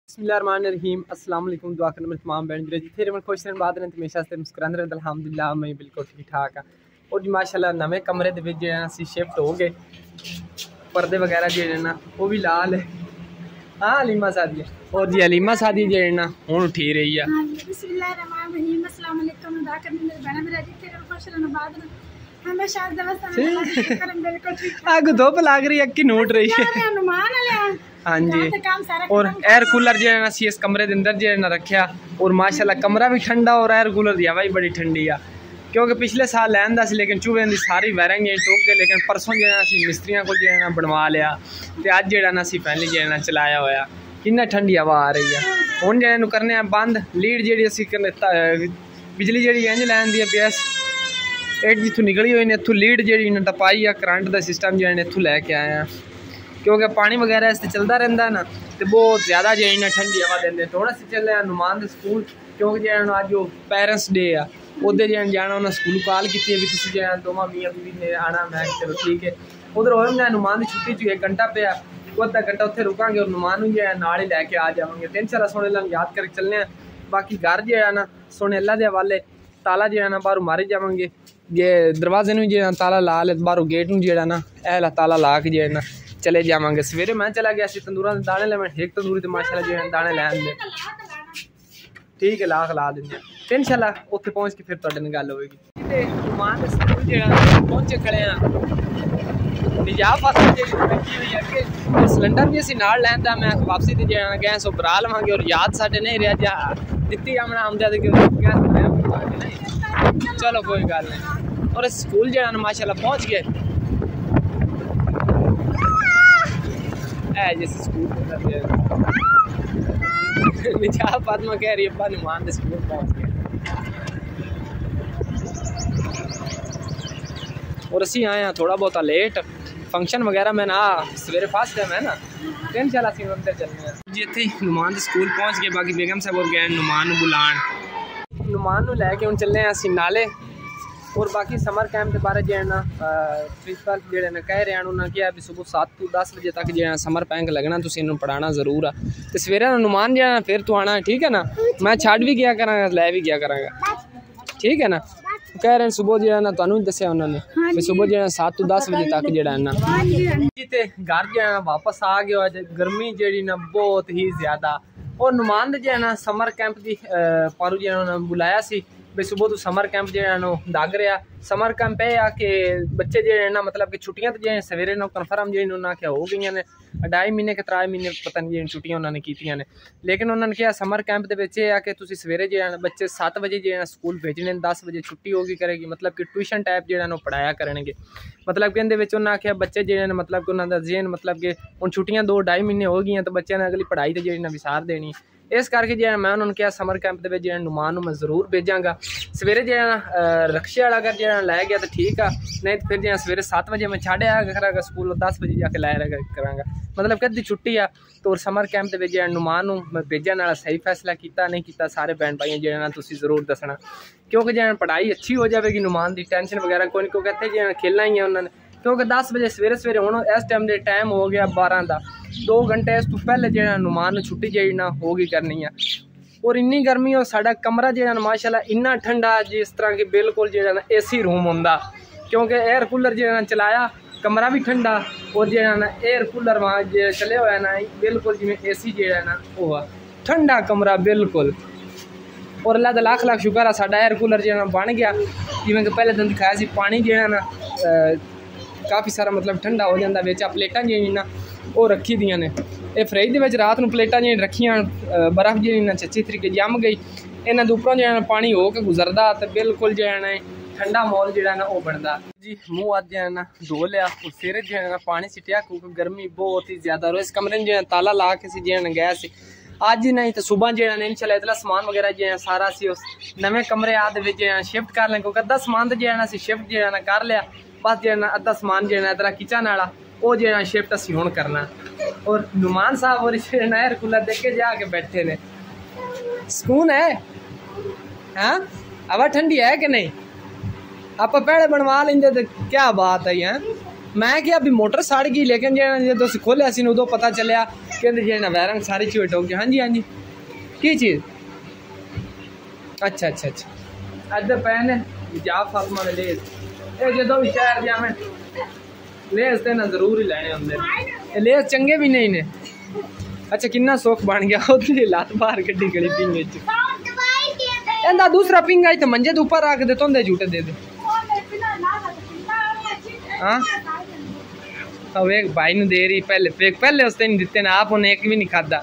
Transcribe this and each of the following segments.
बिस्मिल्लाहिर्रहमानिर्रहीम अस्सलाम वालेकुम। दुआ करना मेरे तमाम बहन जिथे रमन खुश रहन बात रहन हमेशा से मुस्कुराते रहन। अल्हम्दुलिल्लाह मैं बिल्कुल ठीक ठाक हाँ। और जी माशाल्लाह नवे कमरे दे विच जो असीं शिफ्ट हो गए, पर्दे वगैरह जो ना वो भी लाल है। हाँ अलीमा सादी और जी अलीमा सादी जो ना हुण उठी रही है। बिस्मिल्लाहिर्रहमानिर्रहीम अस्सलाम वालेकुम। दुआ करना मेरे बहन मेरा जिथे रमन खुश रहन बात रहन हमेशा से बिल्कुल ठीक ठाक। आगू धुप लग रही है कि नोट रही है। हाँ जी और एयर कूलर जो है ना इस कमरे के अंदर जो है ना रखा और माशाल्लाह कमरा भी ठंडा और एयर कूलर की हवा भी बड़ी ठंडी आ। क्योंकि पिछले साल लैंदा सी लेकिन चूहे की सारी वायरिंग टोक गए, लेकिन परसों जो है मिस्त्रियों को जो है ना बनवा लिया तो अज जो ना पहले जो है ना चलाया होया कितना ठंडी हवा आ रही है। हुण जो करने बंद लीड जी बिजली जी इंज लैन दी पी जितों निकली हुई ने इतों लीड जी टपाई है करंट का सिस्टम जो है इतों लैके आए हैं। क्योंकि पानी वगैरह इस चलता रहता है ना तो बहुत ज़्यादा जो है ठंडी हवा देंगे। थोड़ा सा चले नुमान स्कूल क्योंकि जो अज पेरेंट्स डे आ उधर जो जाना उन्हें स्कूल कॉल की भी तुम जो दोवां मियाँ बीवी ने आना। मैं चलो ठीक है उधर हो मैं नुमान की छुट्टी च 1 घंटा पिया अद्धा घंटा उत्थे रुकांगे और नुमान जो है नाल ही लैके आ जाएंगे। 3-4 सोने याद करके चलने। बाकी घर जो है ना सोने अल्लाह के हवाले ताला जो है ना बाहरों मारे जाएंगे। ये दरवाजे में जो है ताला ला ले बाहरों गेट में जो है ना एला ताला ला के जो है ना चले जावांगे। सवेरे मैं चला गया तंदूर के दाने लेवन एक तंदूरी तो माशाल्लाह जो है दाने लैन दे ठीक है लाख ला देंगे तो इंशाल्लाह उत्थे पहुँच के फिर तुहाडे नाल गल होएगी। नुमान स्कूल जो है पहुंचे खड़े हैं निजाब वास्ते बैठी हुई है कि सिलेंडर भी असीं नाल लैंदा मैं वापसी ते जो गैस सो भरा लवांगे और याद साडे नहीं रहा जा दित्ती आमना आमदे गैस। चलो कोई गल नहीं और स्कूल जो है माशाल्लाह पहुँच गए जैसे स्कूल निजाब फातिमा कह रही है नुमान के स्कूल पहुँच गए और असी आए हैं थोड़ा बहुत लेट फंक्शन वगैरह में ना सवेरे फर्स्ट टाइम है ना तो इंशाल्लाह असीं अंदर चलने हैं जी। इत्थे नुमान के स्कूल पहुँच गए। बाकी बेगम साहब और गए नुमान बुलान नुमान लैके हुण चले हैं असीं नाले। और बाकी समर कैंप के बारे जो है ना प्रिंसिपल जो है कह रहे हैं उन्होंने कहा भी सुबह 7 to 10 बजे तक जो है समर कैंप लगना तुसीं इन्हूं पढ़ाना जरूर आ तो सवेरे नुमान जो है फिर तू आना ठीक है ना। मैं छड़ भी गया करांगा लै भी गया करांगा ठीक है ना। कह रहे हैं सुबह जो है ना तुहानूं भी दस्सिया उन्होंने भी सुबह जो है 7 to 10 बजे तक जो है ना ते घर जो है वापस आ गया। गर्मी जी ना बहुत ही ज़्यादा और नुमान जो है ना समर कैंप की पारू जो उन्होंने बुलाया सी भी सुबह तो समर कैंप जो है दग रहा। समर कैंप है कि बच्चे जो है ना मतलब कि छुट्टियां तो जो है सवेरे ना कन्फर्म जो उन्होंने आख्या हो गई ने 2.5 महीने के 3 महीने पता नहीं छुट्टियां उन्होंने कीतियां ने। लेकिन उन्होंने कहा समर कैंप के कि तुम सवेरे जो है बच्चे 7 बजे जो है स्कूल भेजने 10 बजे छुट्टी होगी करेगी मतलब कि ट्यूशन टाइप जो है पढ़ाया करेंगे। मतलब कि उन्होंने आख्या बच्चे जो है मतलब कि उन्होंने जेन मतलब कि हम छुट्टियां 2-2.5 महीने हो गई तो बच्चों ने अगली पढ़ाई तो जो विसार देनी। इस करके जो मैं उन्होंने कहा समर कैंप के जो नुमान मैं जरूर भेजांगा। सवेरे जो है रक्शे वाला अगर जो लै गया तो ठीक है नहीं तो फिर जो सवेरे 7 बजे मैं छाड़े आया करांगा स्कूल 10 बजे जाके लै करांगा मतलब कि अद्धी छुट्टी आ। तो समर कैंप के जो नुमान मैं भेजने वाला सही फैसला किया नहीं किया सारे भैन भाई जो है तुसीं जरूर दसना क्योंकि जो पढ़ाई अच्छी हो जाएगी नुमान की टेंशन वगैरह कोई नहीं क्योंकि इतने जो खेलना ही है उन्होंने क्योंकि 10 बजे सवेरे हूँ इस टाइम के टाइम हो गया 12 का 2 घंटे इस तो पहले जो नुमान छुट्टी जी ना होगी करनी है। और इन्नी गर्मी और साडा कमरा जो माशाल्लाह इन्ना ठंडा जिस तरह की बिल्कुल जो है AC रूम होंदा क्योंकि एयर कूलर जो चलाया कमरा भी ठंडा और जो है ना एयर कूलर वहाँ जो चले हुए ना बिल्कुल जिमें AC जो है ना वो ठंडा कमरा बिल्कुल। और अल्लाह का लाख लाख शुक्र है साडा एयर कूलर जो बन गया जिमें कि पहले दिन दिखाया सी पानी जो है ना काफ़ी सारा मतलब ठंडा हो जाता बेचा प्लेटा जी ना वो रखी दियाँ ने ये फ्रिज के रात में प्लेटा जी रखियाँ बर्फ जी अच्छी तरीके जम गई इन्हों के उपरों जो पानी हो के गुजरता तो बिल्कुल जो है ठंडा माहौल जो है ना वो बनता जी। मुँह अज जो है ना धो लिया और सिर जो है पानी सिटिया क्योंकि गर्मी बहुत ही ज़्यादा और इस कमरे में जो है ताला ला के सी जो गया सी अज ही नहीं तो सुबह जो है इंशाल्लाह इतना समान वगैरह जो है सारा सी उस नवे कमरे आदि जो है शिफ्ट कर लें क्योंकि अद्धा समान तो जो है शिफ्ट जो है कर लिया बस जो है अद्धा समान जो है इधर किचन वाला वो जो है शिफ्ट असी हुण करना। और नुमान साहब और एयर कूलर देख के जाके बैठे ने सुकून है। हाँ हवा ठंडी है कि नहीं आप पहले बनवा लेंगे तो क्या बात है। मैं क्या अभी मोटर सड़ गई, लेकिन जो खोलिया सी उदो पता चलिया कहते जो वायरिंग सारी चीज हो गई। हाँ जी हाँ जी की चीज़। अच्छा अच्छा अच्छा इधर पे ने जा फातमा ने लेस ये जो भी शहर जावे लेस ते ना जरूर ही लेने होंगे, लेस चंगे भी नहीं ने। अच्छा कितना सुख बन गया उधर लत बाहर कड्डी गली पिंग एंदा दूसरा पिंग आई तो मंजे दे ऊपर रख दे तोंदे झूठे दे दे। हाँ अब एक भाई ने दे रही पहले उसने नहीं दिते ना, आप उन्हें एक भी नहीं खादा।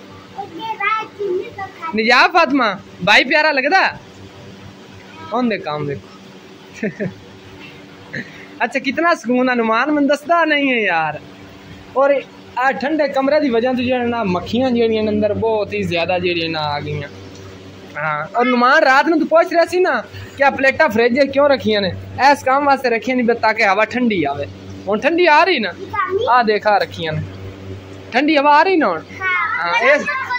नहीं जा फातिमा भाई प्यारा लगदा कौन दे काम देखो। अच्छा कितना सुकून अनुमान मन दसदा नहीं है यार। और आ ठंडे कमरे की वजह तो ना मक्खियां जेड़ियां अंदर बहुत ही ज्यादा जेड़ियां ना आ गई। हाँ और नुमान रात में तो पूछ रहा सी ना क्या प्लेटा फ्रिज क्यों रखियां ने, इस काम वास्ते रखियां नहीं ताकि हवा ठंडी आवे। हुन ठंडी आ रही ना, आ देखा रखियां ने ठंडी हवा आ रही ना। हाँ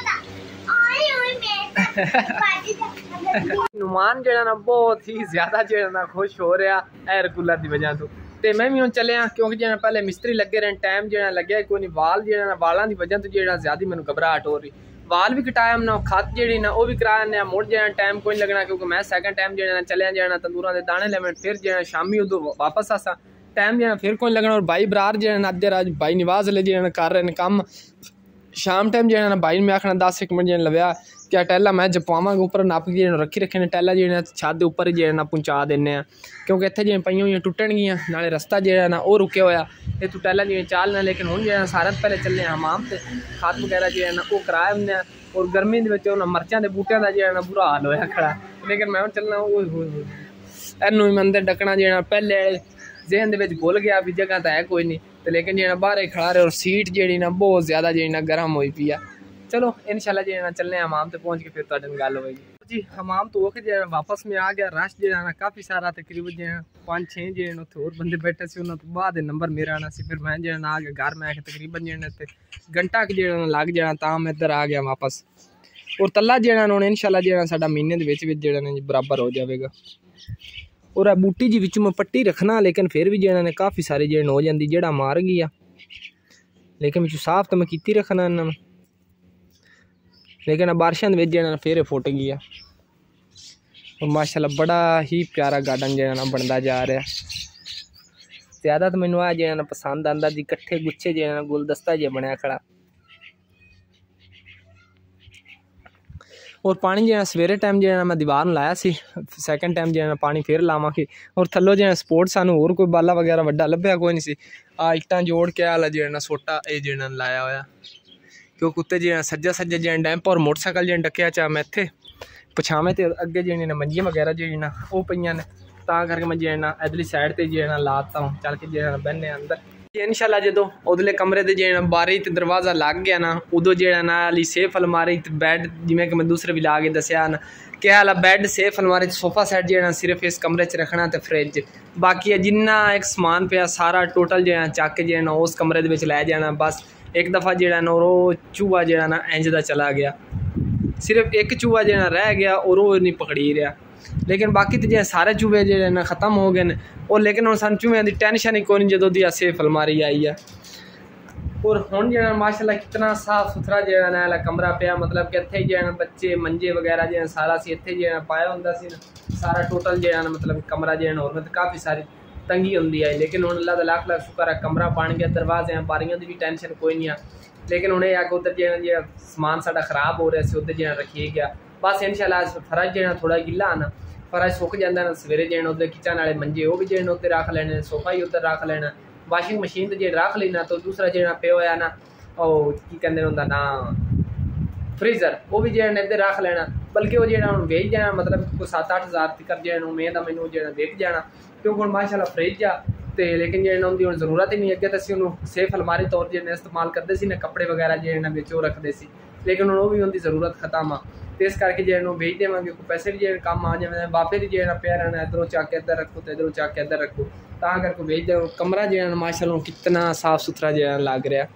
नुमान जेड़ा ना बहुत ही ज्यादा जेड़ा ना खुश हो रहा एयर कूलर की वजह तो। ते मैं भी हुन चलिया क्योंकि जेड़ा पहले मिस्त्री लगे रहे टाइम जेड़ा लगे कोई नहीं, वाल जेड़ा ना वालों की वजह तो जेड़ा ज्यादा मैनू घबराहट हो रही। वाल भी कटाया ना, खत जी ना वो भी कराया, मुड़ जाना टाइम कोई लगना क्योंकि मैं सैकंड टाइम जो चलिया जाना तंदूर के दाने लेवन, फिर जो शामी उदो वापस आसा टाइम जो फिर कोई लगना। और भाई बरार जो अद्धे राज भाई निवाज ले जो कर रहे हैं काम, शाम टाइम जो ना भाई मैं आखना 10 मिनट जो लव्या क्या टैला मैं जपावांगा उपर नप के रखी रखे ने टैला जो छत के उपर जो पहुँचा देने क्योंकि इतने जो पईयां हुई टुटन गियां नाले रस्ता जो ना वो रुके होया ये तू टैला जो चालना। लेकिन हूँ जो सारे पहले चलने हमाम से खाद वगैरह जो ना वो कराए हमने। और गर्मी के मर्चा के बूटिया का जो ना बुरा हाल होया खड़ा, लेकिन मैं चलना एनू मैं अंदर डकना जो पहले जहन के भुल गया भी जगह तो है कोई नहीं तो, लेकिन जो बाहर ही खड़ा रहे और सीट जी ना बहुत ज्यादा जी ना गर्म हुई पी है। चलो इंशाल्लाह जो चलने हमाम तक पहुँच के फिर तो गल होगी जी। हमाम तो होके जो वापस में आ गया, रश जो ना काफ़ी सारा तकरीबन जो 5-6 जो उत्थे होर बंदे बैठे से उन्होंने तो बाद नंबर मेरा आना सी। फिर मैं जो आ गया घर में आके तकरीबन जो घंटा जो लग जाना तां मैं इधर आ गया वापस। और तला जो हूँ इंशाल्लाह जो साडा महीने जो बराबर हो जाएगा। और बूटी जी विच मैं पट्टी रखना, लेकिन फिर भी जो काफ़ी सारी जो हो जाती जेड़ा मार गया, लेकिन विच साफ तो मैं की रखना इन्होंने, लेकिन बारिशों जो फिर फुट गया। और माशाल्लाह बड़ा ही प्यारा गार्डन जो बनता जा रहा। ज़्यादा तो मैनू जो पसंद आता जी कट्ठे गुच्छे जो गुलदस्ता जो बनया खड़ा। और पानी जो सवेरे टाइम जो मैं दीवार लाया सी, सैकेंड टाइम जो पानी फिर लावांगी। और थल्लों जो सपोर्ट सानू होर कोई बाला वगैरह वड्डा लभ्या कोई नहीं सी। आ इट्टां जोड़ के आला जो सोटा ये जो लाया होया क्योंकि उत्ते जो सज्जा सज्जा जो डैंप और मोटरसाइकिल जो डकया चा मैं इत्थे पछावे तो अगे जो मंजियां वगैरह जो वो पईयां ने तां करके मैं जो इधरली साइड पर जो लाता हूँ चल के जो बहने अंदर। इंशाल्लाह जो उधले कमरे के जो बारी तो दरवाज़ा लग गया ना उदो जो नाली सेफ अलमारी बैड जिमें कि मैं दूसरे भी ला के दसिया ना क्या हाल बैड सेफ अलमारी सोफा सेट जो सिर्फ इस कमरे च रखना तो फ्रिज बाकी जिन्ना एक समान पे सारा टोटल जो चक के जो उस कमरे लै जाना। बस एक दफ़ा जो वो चूहा जो ना इंज का चला गया, सिर्फ एक चूहा जो रह गया और वो नहीं पकड़ी रहा, लेकिन बाकी तो जो सारे चूहे जो खत्म हो गए। और लेकिन हम सन चूहे की टेंशन ही कोई जो दी सेफ अलमारी आई है। और हुण जो माशाल्लाह कितना साफ सुथरा जो ना कमरा पिया, मतलब कि इत्थे जो बच्चे मंजे वगैरह जो सारा सी इत्थे जो पाया होंदा सी सारा टोटल जो मतलब कमरा जो होर मतलब काफ़ी सारी तंगी होंदी है। लेकिन हुण अल्लाह दा लाख लाख शुक्र है कमरा बन गया, दरवाजे बारियां की भी टेंशन कोई नहीं है। लेकिन उन्हें आके उधर जो समान साडा खराब हो रहा है उधर जो रखिए गया। बस इंशाल्लाह फर्श जो थोड़ा गिला ना फर्श सुक जाता ना सवेरे जो उधर किचन वाले मंजे वो भी जो उत्ते रख लेने, सोफा ही उधर रख लेना, वाशिंग मशीन तो जो रख लेना। तो दूसरा जो पे होया ना ओ की कहते होंदा ना फ्रीजर वो भी जो इधर रख लेना। बल्कि वो जो वेच जाना मतलब कोई 7-8 हज़ार तक जो उम्मीद है मैनू जो वेच जाना क्योंकि हम माशाल्लाह फ्रिज आ तो। लेकिन जो उनकी हम जरूरत ही नहीं अगे तो असं सेफ अलमारी तौर जो इस्तेमाल करते सी ना कपड़े वगैरह जो बिच रखते सी, लेकिन वो भी उनकी जरूरत खत्म आ। तो इस करके जो भेज देवे पैसे भी जो काम आ जाए बापे भी जो पे रहना इधरों चक के इधर रखो तो इधरों चक के इधर रखो ता करके भेज दे। कमरा जो माशाल्लाह कितना साफ सुथरा जो लग रहा।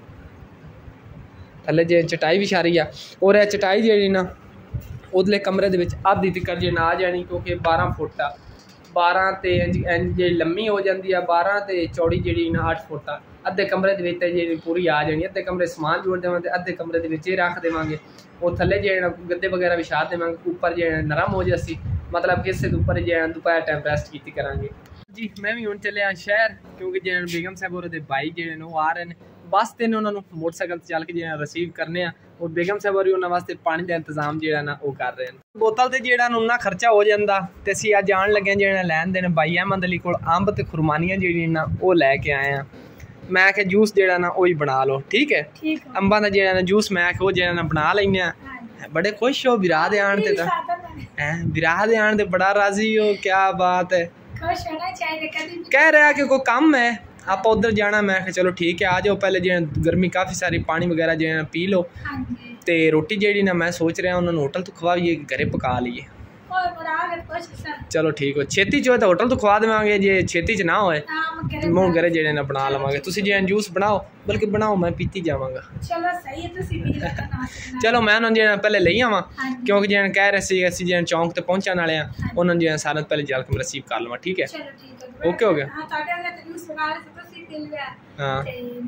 थले जो चटाई भी सारी आ और यह चटाई जी ना उधले कमरे के आधी तक जो आ जानी क्योंकि 12 फुट आ 12 ਤੇ ਇੰਜ ਜਿਹੜੀ ਲੰਮੀ ਹੋ ਜਾਂਦੀ ਆ 12 ਤੇ ਚੌੜੀ ਜਿਹੜੀ ਨਾ 8 ਫੁੱਟ ਆ। ਅੱਧੇ ਕਮਰੇ ਦੇ ਵਿੱਚ ਜਿਹੜੀ ਪੂਰੀ ਆ ਜਾਣੀ, ਅੱਧੇ ਕਮਰੇ ਸਮਾਨ ਜੋੜ ਦੇਵਾਂਗੇ, ਅੱਧੇ ਕਮਰੇ ਦੇ ਵਿੱਚ ਇਹ ਰੱਖ ਦੇਵਾਂਗੇ। ਉਹ ਥੱਲੇ ਜਿਹੜਾ ਗੱਦੇ ਵਗੈਰਾ ਵਿਛਾ ਦੇਵਾਂਗੇ, ਉੱਪਰ ਜਿਹੜਾ ਨਰਮ ਹੋ ਜਾਸੀ, मतलब कि इससे ऊपर जो दोपहर टाइम रेस्ट की करांगे जी। मैं भी हूँ चलिया शहर क्योंकि जो बेगम साहब और भाई जो आ रहे हैं बस तेन उन्होंने मोटरसाइकिल चल के जो रिसीव करने और बेगम साहब और उन्होंने वास्ते पानी का इंतजाम जो ना वो कर रहे हैं। बोतल से जो उन्ना खर्चा हो जाता तो असीं अज आन लगे जो लैन देन भाई अहमद अली को अंब तो खुरमानियां जी ना वो लैके आए हैं। मैं आख्या जूस जो ना वो ही बना लो, ठीक है। अंबा का जो जूस मैं आख्या वो जो ना बना लें। बड़े खुश हो विराह दे आन ते विराह दे आन ते बड़ा राजी हो, क्या बात है। कह रहा कि कोई काम है आप उधर जाना, मैं चलो ठीक है आ जाओ, पहले जो गर्मी काफ़ी सारी पानी वगैरह जो पी लो ते रोटी जी ना मैं सोच रहा उन्होंने होटल तो खवाइए घरे पका लीए। चलो ठीक हो, छेती च तो होटल तो खवा देवांगे, जे छेती च ना होए मैं घरे जेड़े ना बना लवांगे। तुसी जे जूस बनाओ, बल्कि बनाओ मैं पीती जावांगा। चलो सही है, तुसी पी लो। चलो मैं उन्होंने जे पहले ले आवां क्योंकि जे कह रहे सी असीं जे चौंक ते पहुंचण वाले आ, उन्होंने जे सारा पहले जल के रिसीव कर लवां, ठीक है। ओके हो गया। हाँ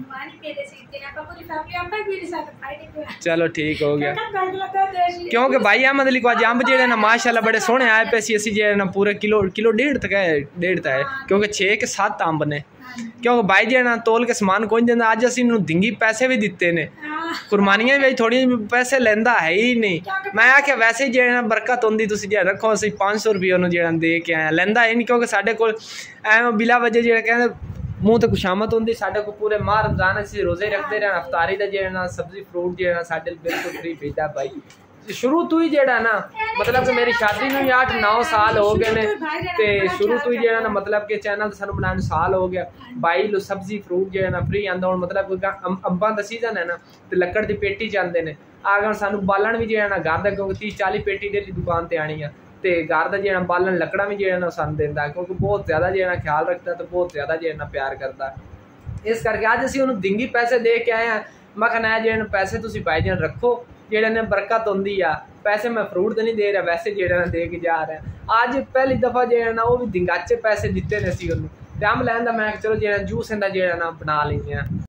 चलो ठीक हो गया क्योंकि भाई अहमद अली को अज अंब जेडे ना माशाल्लाह बड़े सोहने आए पे सी, जे ना पूरे किलो डेढ़ तक है, डेढ़ तक है क्योंकि 6 के 7 अंब ने। क्योंकि भाई जे ना तोल के समान कोई देंदा, अज असीं नूं धिंगी पैसे भी दिते ने, कुरबानियां भी थोड़ी पैसे लेंदा है ही नहीं। मैं आख्या वैसे जे ना बरकत होंदी तुसीं जे रखो, असीं 500 रुपये उन्होंने जेड़ा दे के आए, लेंदा है नहीं क्योंकि साडे कोल एवं बिला वजह जेड़ा कहंदे मूँह तो खुशामत होंगी। साढ़े को पूरे माह रमजान से रोजे रखते रहना, अफतारी का जो ना सब्जी फ्रूट जो ना साढ़े बिल्कुल फ्री भेजा भाई शुरू तो ही जेड़ा ना, मतलब कि मेरी शादी में 8-9 साल हो गए ने ते शुरू तो ही जेड़ा ना मतलब कि चैनल तो सानू बनाने साल हो गया। भाई लो सब्जी फ्रूट जो ना फ्री आंदा हुण, मतलब अंबां दा सीजन है ना ते लक्कड़ दी पेटी जांदे ने, अगर सानू बालन भी जेड़ा ना घर दा क्योंकि 30-40 पेटी डेली दुकान ते आनी है ते घर का जो बालन लकड़ा भी जो सन देंदा क्योंकि बहुत ज़्यादा जो ख्याल रखता तो बहुत ज़्यादा जो प्यार करता। इस करके अज असीं उन्होंने धिंगी पैसे दे के आए हैं। मैं कहना जो पैसे तुसीं भाई जान रखो, जेड़े ने बरकत होंदी आ, पैसे मैं फ्रूट तो नहीं दे रहा वैसे जेड़ा ना दे के जा रहा है। अज पहली दफ़ा जो ना वो भी धिंगाचे पैसे दिते ने सी उन्होंने, ते अंब लैन दा मैं चलो जो जूस इंदा जो ना बना लेंगे।